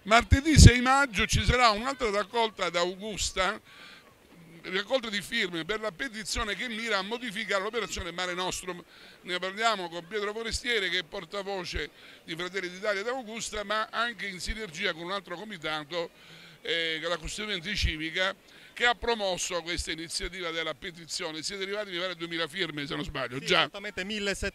Martedì 6 maggio ci sarà un'altra raccolta da Augusta, raccolta di firme per la petizione che mira a modificare l'operazione Mare Nostrum. Ne parliamo con Pietro Forestiere, che è portavoce di Fratelli d'Italia da Augusta, ma anche in sinergia con un altro comitato, la Costituente Civica, che ha promosso questa iniziativa della petizione. Siete arrivati mi pare a 2000 firme, se non sbaglio. Sì, Già. esattamente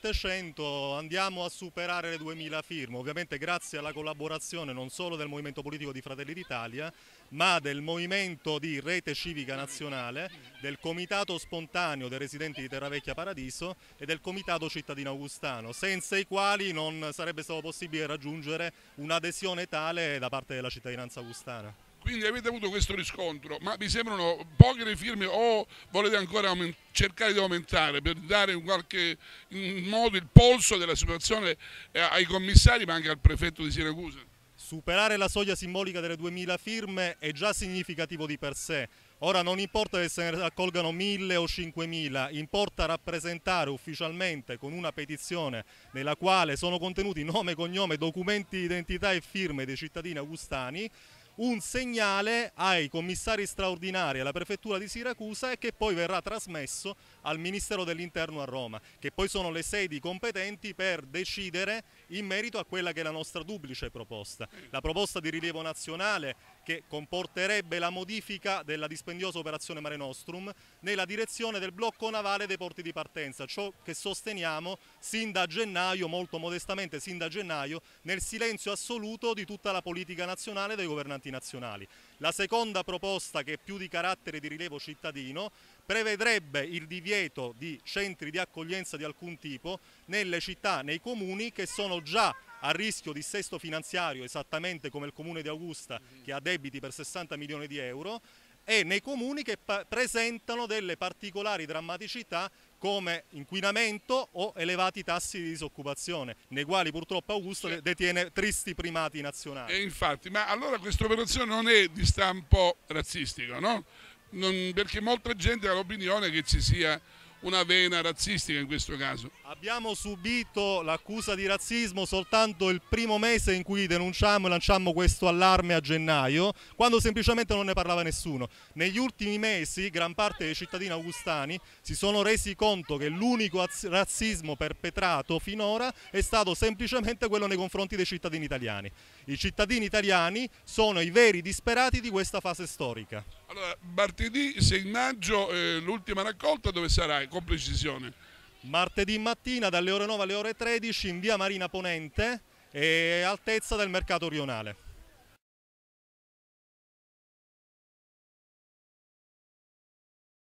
1700, andiamo a superare le 2000 firme, ovviamente grazie alla collaborazione non solo del movimento politico di Fratelli d'Italia, ma del movimento di Rete Civica Nazionale, del Comitato Spontaneo dei Residenti di Terravecchia Paradiso e del Comitato Cittadino Augustano, senza i quali non sarebbe stato possibile raggiungere un'adesione tale da parte della cittadinanza augustana. Quindi avete avuto questo riscontro, ma vi sembrano poche le firme o volete ancora cercare di aumentare per dare in qualche modo il polso della situazione ai commissari ma anche al prefetto di Siracusa? Superare la soglia simbolica delle 2000 firme è già significativo di per sé. Ora non importa che se ne raccolgano 1000 o 5000, importa rappresentare ufficialmente con una petizione nella quale sono contenuti nome, cognome, documenti di identità e firme dei cittadini augustani, un segnale ai commissari straordinari alla prefettura di Siracusa e che poi verrà trasmesso al Ministero dell'Interno a Roma, che poi sono le sedi competenti per decidere in merito a quella che è la nostra duplice proposta. La proposta di rilievo nazionale, che comporterebbe la modifica della dispendiosa operazione Mare Nostrum nella direzione del blocco navale dei porti di partenza, ciò che sosteniamo sin da gennaio, molto modestamente sin da gennaio, nel silenzio assoluto di tutta la politica nazionale e dei governanti nazionali. La seconda proposta, che è più di carattere di rilievo cittadino, prevedrebbe il divieto di centri di accoglienza di alcun tipo nelle città, nei comuni che sono già a rischio di dissesto finanziario, esattamente come il comune di Augusta che ha debiti per 60 milioni di euro, e nei comuni che presentano delle particolari drammaticità come inquinamento o elevati tassi di disoccupazione, nei quali purtroppo Augusta detiene tristi primati nazionali. E infatti, ma allora questa operazione non è di stampo razzistico, no? Perché molta gente ha l'opinione che ci sia una vena razzistica in questo caso. Abbiamo subito l'accusa di razzismo soltanto il primo mese in cui denunciamo e lanciamo questo allarme a gennaio, quando semplicemente non ne parlava nessuno. Negli ultimi mesi gran parte dei cittadini augustani si sono resi conto che l'unico razzismo perpetrato finora è stato semplicemente quello nei confronti dei cittadini italiani. I cittadini italiani sono i veri disperati di questa fase storica. Allora, martedì 6 maggio l'ultima raccolta dove sarà? Con precisione. Martedì mattina dalle ore 9 alle ore 13 in via Marina Ponente e altezza del mercato rionale.